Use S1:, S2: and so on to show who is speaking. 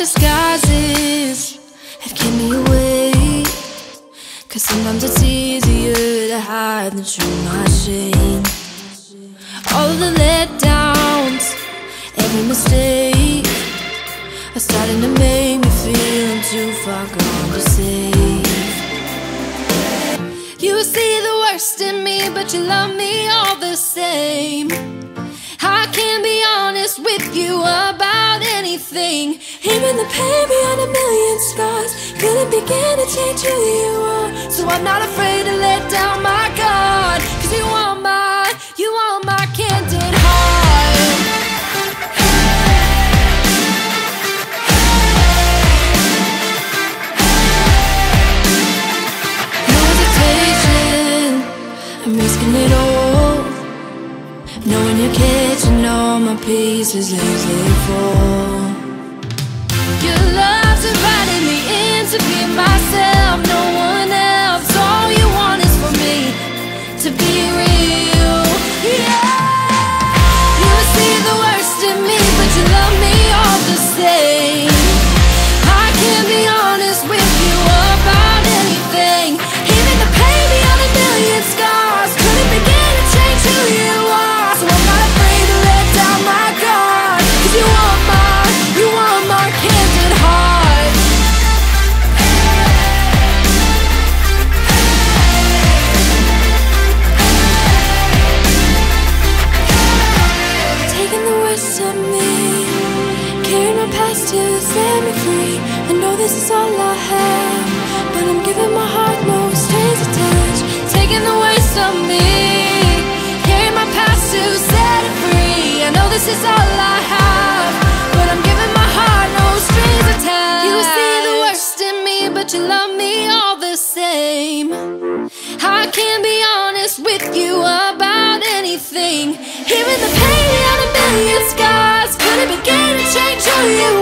S1: disguises have kept me away, 'cause sometimes it's easier to hide than show my shame. All of the letdowns, every mistake are starting to make me feel I'm too far gone to save. You see the worst in me, but you love me all the same. I can't be honest with you about anything. Even the pain beyond a million scars couldn't begin to change who you are. So I'm not afraid to let down my guard, 'cause you want my candid heart. No hesitation, I'm risking it all, knowing you're catching all my pieces as they fall. Your love's inviting me in to be myself, no one else. All you want is for me to be real, yeah. You see the worst in me, but you love me all the same. I can't be honest with you about anything. Even the pain beyond a million scars couldn't begin to change who you are. So I'm not afraid to let down my guard, 'cause you want my candid heart. Taking the worst of me, carrying my past to set me free. I know this is all I have, but I'm giving my heart no strings attached. Taking the worst of me, carrying my past to set it free. I know this is all I have, but I'm giving my heart no strings attached. You see the worst in me, but you love me all the same. I can't be honest with you about anything. Even the pain beyond a million scars couldn't begin to change who you